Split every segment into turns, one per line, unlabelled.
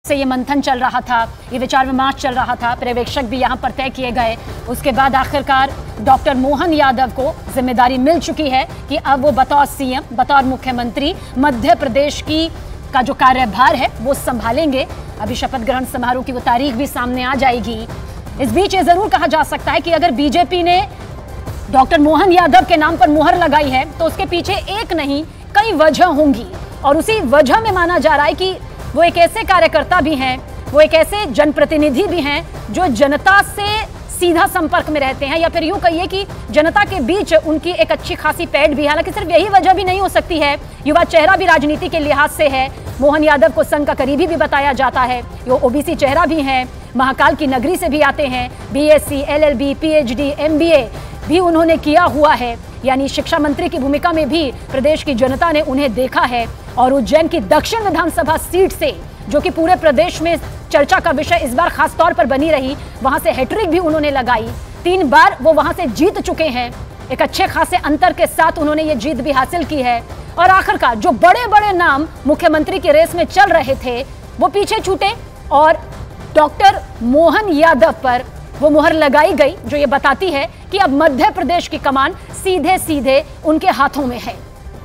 से ये मंथन चल रहा था, ये विचार विमर्श चल रहा था, पर्यवेक्षक भी यहाँ पर तय किए गए। उसके बाद आखिरकार डॉक्टर मोहन यादव को जिम्मेदारी मिल चुकी है कि अब वो बतौर सीएम, बतौर मुख्यमंत्री मध्य प्रदेश का जो कार्यभार है वो संभालेंगे। अभी शपथ ग्रहण समारोह की वो तारीख भी सामने आ जाएगी। इस बीच ये जरूर कहा जा सकता है कि अगर बीजेपी ने डॉक्टर मोहन यादव के नाम पर मुहर लगाई है तो उसके पीछे एक नहीं कई वजह होंगी, और उसी वजह में माना जा रहा है कि वो एक ऐसे कार्यकर्ता भी हैं, वो एक ऐसे जनप्रतिनिधि भी हैं जो जनता से सीधा संपर्क में रहते हैं, या फिर यूं कहिए कि जनता के बीच उनकी एक अच्छी खासी पैठ भी है। हालांकि सिर्फ यही वजह भी नहीं हो सकती है, युवा चेहरा भी राजनीति के लिहाज से है। मोहन यादव को संघ का करीबी भी बताया जाता है, वो ओबीसी चेहरा भी हैं, महाकाल की नगरी से भी आते हैं, बीएससी, एलएलबी, पीएचडी, एमबीए भी उन्होंने किया हुआ है, यानी शिक्षा मंत्री की भूमिका में भी प्रदेश की जनता ने उन्हें देखा है। और उज्जैन की दक्षिण विधानसभा सीट से, जो कि पूरे प्रदेश में चर्चा का विषय इस बार खास तौर पर बनी रही, वहां से हैट्रिक भी उन्होंने लगाई। 3 बार वो वहां से जीत चुके हैं, एक अच्छे खासे अंतर के साथ उन्होंने ये जीत भी हासिल की है। और आखिरकार जो बड़े बड़े नाम मुख्यमंत्री की रेस में चल रहे थे वो पीछे छूटे और डॉक्टर मोहन यादव पर वो मुहर लगाई गई, जो ये बताती है कि अब मध्य प्रदेश की कमान सीधे सीधे उनके हाथों में है।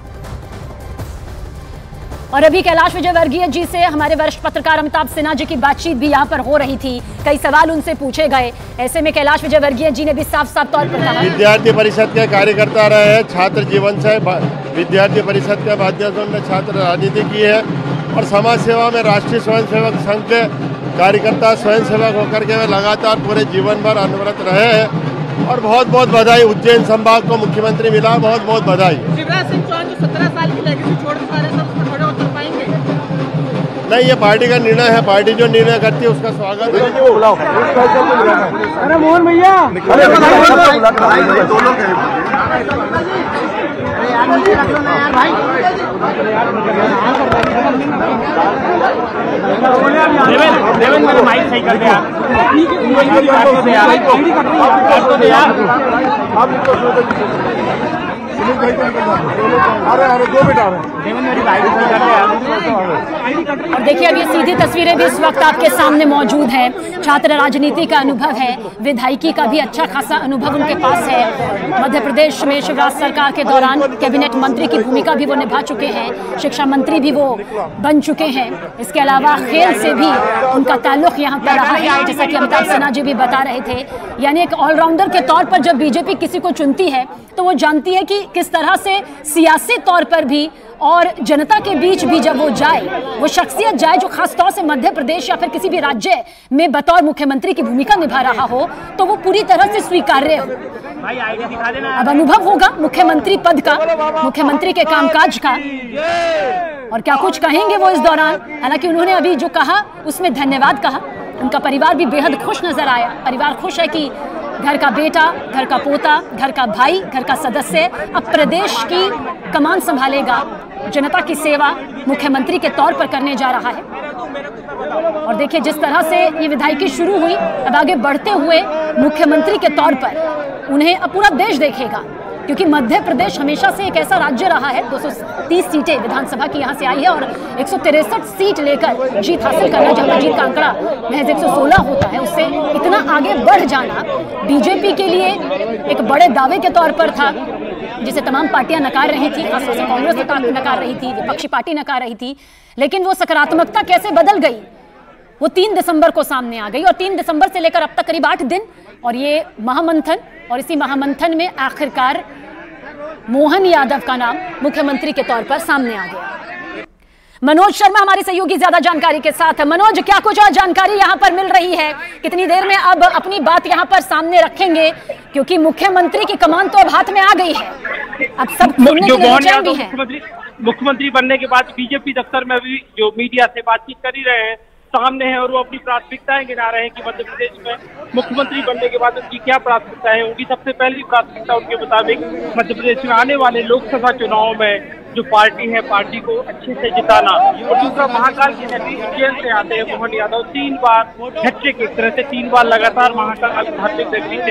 और अभी कैलाश विजयवर्गीय जी से हमारे वरिष्ठ पत्रकार अमिताभ सिन्हा जी की बातचीत भी यहाँ पर हो रही थी, कई सवाल उनसे पूछे गए। ऐसे में कैलाश विजयवर्गीय जी ने भी साफ साफ तौर पर कहा,
विद्यार्थी परिषद के कार्यकर्ता रहे हैं, छात्र जीवन से विद्यार्थी परिषद के माध्यम से उन्होंने छात्र राजनीति की है और समाज सेवा में राष्ट्रीय स्वयंसेवक संघ के कार्यकर्ता स्वयंसेवक होकर के वे लगातार पूरे जीवन भर अनवरत रहे हैं। और बहुत बहुत बधाई, उज्जैन संभाग को मुख्यमंत्री मिला, बहुत बहुत बधाई।
शिवराज सिंह चौहान जो 17 साल की लेगेसी छोड़ पा रहे हैं, थोड़े उतर पाएंगे?
नहीं, ये पार्टी का निर्णय है, पार्टी जो निर्णय करती है उसका स्वागत है।
अरे मोहन भैया,
देवेंद्र मेरे माइक सही कर दे यार,
और देखिए अब ये सीधी तस्वीरें भी इस वक्त आपके सामने मौजूद हैं। छात्र राजनीति का अनुभव है, विधायकी का भी अच्छा खासा अनुभव उनके पास है। मध्य प्रदेश में शिवराज सरकार के दौरान कैबिनेट मंत्री की भूमिका भी वो निभा चुके हैं, शिक्षा मंत्री भी वो बन चुके हैं। इसके अलावा खेल से भी उनका ताल्लुक यहाँ पर रहा है, जैसा कि अमिताभ सिन्हा जी भी बता रहे थे। यानी एक ऑलराउंडर के तौर पर जब बीजेपी किसी को चुनती है तो वो जानती है कि किस तरह से सियासी तौर पर भी और जनता के बीच भी जब वो जाए, वो शख्सियत जाए जो खास तौर से मध्य प्रदेश या फिर किसी भी राज्य में बतौर मुख्यमंत्री की भूमिका निभा रहा हो, तो वो पूरी तरह से स्वीकार्य हो। अब अनुभव होगा मुख्यमंत्री पद का, मुख्यमंत्री के कामकाज का, और क्या कुछ कहेंगे वो इस दौरान। हालांकि उन्होंने अभी जो कहा उसमें धन्यवाद कहा। उनका परिवार भी बेहद खुश नजर आया। परिवार खुश है कि घर का बेटा, घर का पोता, घर का भाई, घर का सदस्य अब प्रदेश की कमान संभालेगा, जनता की सेवा मुख्यमंत्री के तौर पर करने जा रहा है। और देखिए जिस तरह से ये विधायकी शुरू हुई, अब आगे बढ़ते हुए मुख्यमंत्री के तौर पर उन्हें अब पूरा देश देखेगा, क्योंकि मध्य प्रदेश हमेशा से एक ऐसा राज्य रहा है, 230 सीटें विधानसभा की यहाँ से आई है और 163 सीट लेकर जीत हासिल करना, जब जीत का आंकड़ा महज 116 होता है, उससे इतना आगे बढ़ जाना बीजेपी के लिए एक बड़े दावे के तौर पर था, जिसे तमाम पार्टियां नकार रही थी, खासतौर से कांग्रेस नकार रही थी, विपक्षी पार्टी नकार रही थी। लेकिन वो सकारात्मकता कैसे बदल गई वो 3 दिसंबर को सामने आ गई, और 3 दिसंबर से लेकर अब तक करीब 8 दिन और ये महामंथन, और इसी महामंथन में आखिरकार मोहन यादव का नाम मुख्यमंत्री के तौर पर सामने आ गया। मनोज शर्मा हमारे सहयोगी ज्यादा जानकारी के साथ है। मनोज, क्या कुछ और जानकारी यहाँ पर मिल रही है? कितनी देर में अब अपनी बात यहाँ पर सामने रखेंगे, क्योंकि मुख्यमंत्री की कमान तो अब हाथ में आ गई है, अब सब सुनने के लिए बेचैन भी है।
मुख्यमंत्री बनने के बाद बीजेपी दफ्तर में भी जो मीडिया से बातचीत कर ही रहे हैं, सामने है, और वो अपनी प्राथमिकताएं गिना रहे हैं कि मध्य प्रदेश में मुख्यमंत्री बनने के बाद उनकी क्या प्राथमिकता है। उनकी सबसे पहली प्राथमिकता उनके मुताबिक मध्य प्रदेश में आने वाले लोकसभा चुनाव में जो पार्टी है, पार्टी को अच्छे से जिताना। और दूसरा, महाकाल की नगरी उज्जैन से आते हैं मोहन यादव, 3 बार हैट्रिक, एक तरह से 3 बार लगातार महाकाल धार्मिक नगरी से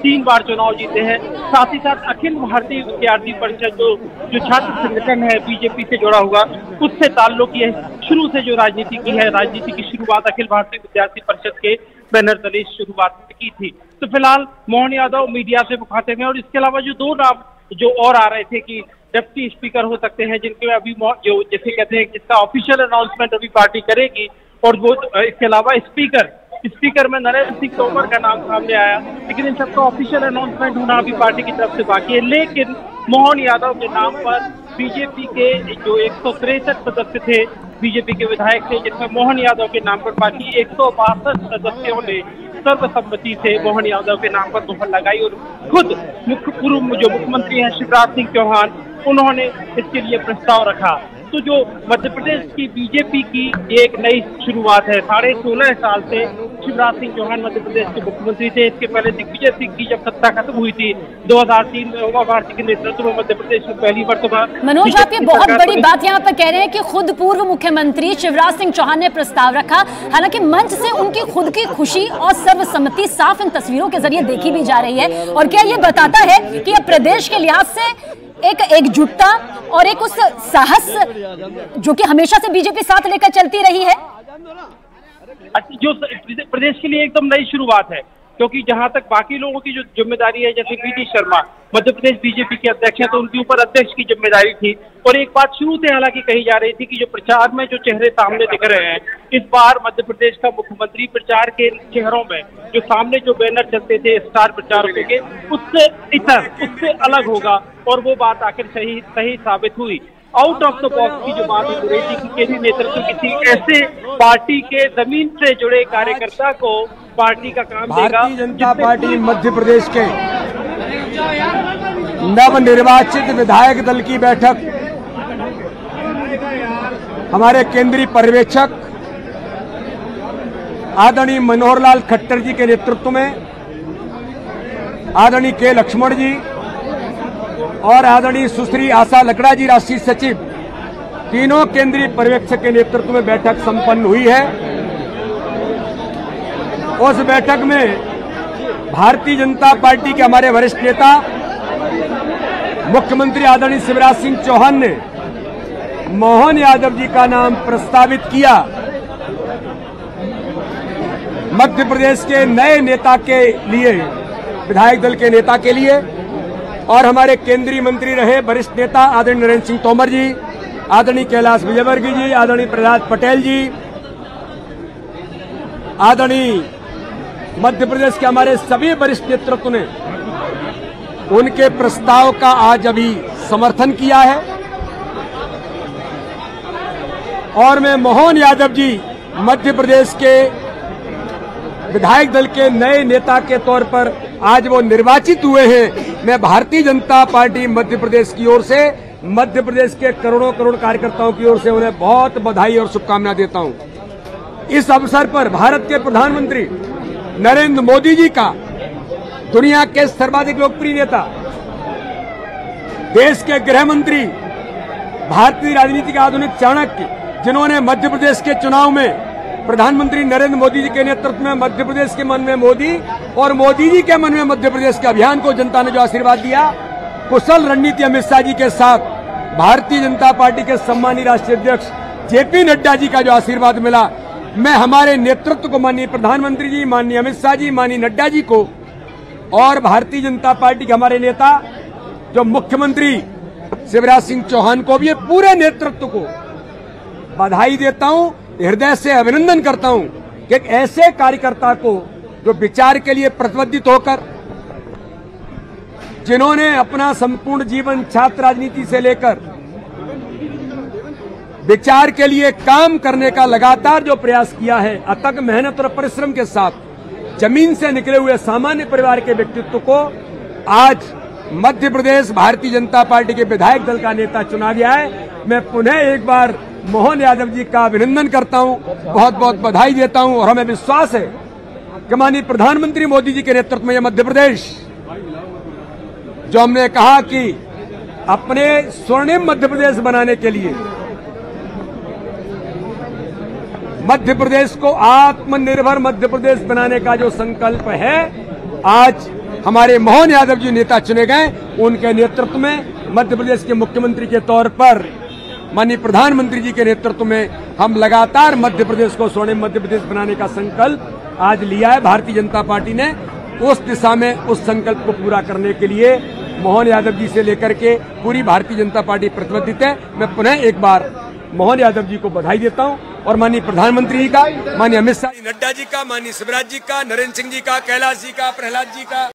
3 बार चुनाव जीते हैं। साथ ही साथ अखिल भारतीय विद्यार्थी परिषद जो छात्र संगठन है बीजेपी से जुड़ा हुआ, उससे ताल्लुक ये शुरू से जो राजनीति की है, राजनीति की शुरुआत अखिल भारतीय विद्यार्थी परिषद के बैनर तले शुरुआत की थी। तो फिलहाल मोहन यादव मीडिया से मुखातिब हैं और इसके अलावा जो 2 नाम जो और आ रहे थे कि डिप्टी स्पीकर हो सकते हैं, जिनके अभी जो जैसे कहते हैं जिसका ऑफिशियल अनाउंसमेंट अभी पार्टी करेगी, और वो इसके अलावा स्पीकर में नरेंद्र सिंह तोमर का नाम सामने आया, लेकिन इन सबका ऑफिशियल अनाउंसमेंट होना अभी पार्टी की तरफ से बाकी है। लेकिन मोहन यादव के नाम पर बीजेपी के जो 163 सदस्य थे बीजेपी के विधायक थे, जिसमें मोहन यादव के नाम पर बाकी 162 सदस्यों ने सर्वसम्मति से मोहन यादव के नाम पर मुहर लगाई और खुद पूर्व जो मुख्यमंत्री हैं शिवराज सिंह चौहान, उन्होंने इसके लिए प्रस्ताव रखा। तो जो मध्य प्रदेश की बीजेपी की एक नई शुरुआत है, 16.5 साल से शिवराज सिंह चौहान मध्य प्रदेश के मुख्यमंत्री थे। इसके पहले दिग्विजय सिंह की जब सत्ता खत्म हुई थी 2003 में, उमा भारती के नेतृत्व में मध्य प्रदेश में पहली मर्तबा।
मनोज, आप ये बहुत बड़ी बात यहाँ पर कह रहे हैं कि खुद पूर्व मुख्यमंत्री शिवराज सिंह चौहान ने प्रस्ताव रखा, हालांकि मंच से उनकी खुद की खुशी और सर्वसम्मति साफ इन तस्वीरों के जरिए देखी भी जा रही है। और क्या ये बताता है कि अब प्रदेश के लिहाज से एक एकजुटता और एक उस साहस जो कि हमेशा से बीजेपी साथ लेकर चलती रही है,
जो प्रदेश के लिए एकदम नई शुरुआत है। क्योंकि जहां तक बाकी लोगों की जो जिम्मेदारी है, जैसे पीटी शर्मा मध्य प्रदेश बीजेपी के अध्यक्ष हैं, तो उनके ऊपर अध्यक्ष की जिम्मेदारी थी। और एक बात शुरू से हालांकि कही जा रही थी कि जो प्रचार में जो चेहरे सामने दिख रहे हैं, इस बार मध्य प्रदेश का मुख्यमंत्री प्रचार के चेहरों में जो सामने जो बैनर चलते थे स्टार प्रचारकों के, उससे अलग होगा। और वो बात आखिर सही साबित हुई। आउट ऑफ द बॉक्स की जो बात हो रही थी कि केंद्रीय नेतृत्व किसी ऐसे पार्टी के जमीन से जुड़े कार्यकर्ता को पार्टी का काम देगा।
भारतीय जनता पार्टी मध्य प्रदेश के नवनिर्वाचित विधायक दल की बैठक हमारे केंद्रीय पर्यवेक्षक आदरणीय मनोहर लाल खट्टर जी के नेतृत्व में, आदरणीय के लक्ष्मण जी और आदरणीय सुश्री आशा लकड़ा जी राष्ट्रीय सचिव, तीनों केंद्रीय पर्यवेक्षक के नेतृत्व में बैठक संपन्न हुई है। उस बैठक में भारतीय जनता पार्टी के हमारे वरिष्ठ नेता मुख्यमंत्री आदरणीय शिवराज सिंह चौहान ने मोहन यादव जी का नाम प्रस्तावित किया मध्य प्रदेश के नए नेता के लिए, विधायक दल के नेता के लिए। और हमारे केंद्रीय मंत्री रहे वरिष्ठ नेता आदरणीय नरेंद्र सिंह तोमर जी, आदरणीय कैलाश विजयवर्गीय जी, आदरणीय प्रहलाद पटेल जी, आदरणीय मध्य प्रदेश के हमारे सभी वरिष्ठ नेतृत्व ने उनके प्रस्ताव का आज अभी समर्थन किया है। और मैं मोहन यादव जी मध्य प्रदेश के विधायक दल के नए नेता के तौर पर आज वो निर्वाचित हुए हैं। मैं भारतीय जनता पार्टी मध्य प्रदेश की ओर से, मध्य प्रदेश के करोड़ों करोड़ कार्यकर्ताओं की ओर से उन्हें बहुत बधाई और शुभकामनाएं देता हूं। इस अवसर पर भारत के प्रधानमंत्री नरेंद्र मोदी जी का, दुनिया के सर्वाधिक लोकप्रिय नेता, देश के गृह मंत्री, भारतीय राजनीति के आधुनिक चाणक्य, जिन्होंने मध्य प्रदेश के चुनाव में प्रधानमंत्री नरेंद्र मोदी जी के नेतृत्व में मध्य प्रदेश के मन में मोदी और मोदी जी के मन में मध्य प्रदेश के अभियान को जनता ने जो आशीर्वाद दिया, कुशल रणनीति अमित शाह जी के साथ भारतीय जनता पार्टी के सम्मानीय राष्ट्रीय अध्यक्ष जेपी नड्डा जी का जो आशीर्वाद मिला, मैं हमारे नेतृत्व को, माननीय प्रधानमंत्री जी, माननीय अमित शाह जी, माननीय नड्डा जी को और भारतीय जनता पार्टी के हमारे नेता जो मुख्यमंत्री शिवराज सिंह चौहान को भी, पूरे नेतृत्व को बधाई देता हूं, हृदय से अभिनंदन करता हूं कि एक ऐसे कार्यकर्ता को जो विचार के लिए प्रतिबद्ध होकर, जिन्होंने अपना संपूर्ण जीवन छात्र राजनीति से लेकर विचार के लिए काम करने का लगातार जो प्रयास किया है, अथक मेहनत और परिश्रम के साथ जमीन से निकले हुए सामान्य परिवार के व्यक्तित्व को आज मध्य प्रदेश भारतीय जनता पार्टी के विधायक दल का नेता चुना गया है। मैं पुनः एक बार मोहन यादव जी का अभिनंदन करता हूं, बहुत बहुत बधाई देता हूं। और हमें विश्वास है कि माननीय प्रधानमंत्री मोदी जी के नेतृत्व में यह मध्य प्रदेश, जो हमने कहा कि अपने स्वर्णिम मध्य प्रदेश बनाने के लिए, मध्य प्रदेश को आत्मनिर्भर मध्य प्रदेश बनाने का जो संकल्प है, आज हमारे मोहन यादव जी नेता चुने गए, उनके नेतृत्व में मध्य प्रदेश के मुख्यमंत्री के तौर पर माननीय प्रधानमंत्री जी के नेतृत्व में हम लगातार मध्य प्रदेश को स्वर्णिम मध्य प्रदेश बनाने का संकल्प आज लिया है। भारतीय जनता पार्टी ने उस दिशा में उस संकल्प को पूरा करने के लिए मोहन यादव जी से लेकर के पूरी भारतीय जनता पार्टी प्रतिबद्ध है। मैं पुनः एक बार मोहन यादव जी को बधाई देता हूं और माननीय प्रधानमंत्री जी का, माननीय अमित शाह, नड्डा जी का, माननीय शिवराज जी का, नरेंद्र सिंह जी का, कैलाश जी का, प्रहलाद जी का